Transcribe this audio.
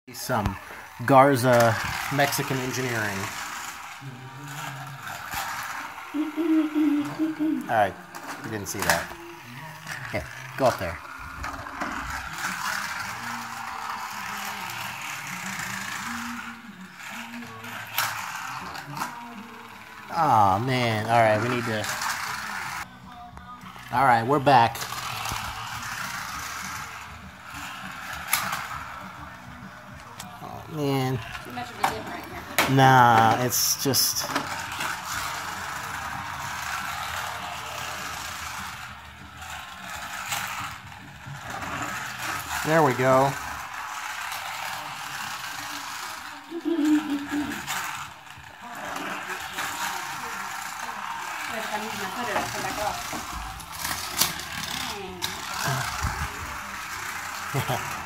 Some Garza Mexican engineering. Alright, you didn't see that. Okay, go up there. Oh man, alright, we need to... Alright, we're back. Oh man. Too much of a dip right here. Nah, it's just... There we go. If I'm using my cutter, it'll come back off. Dang.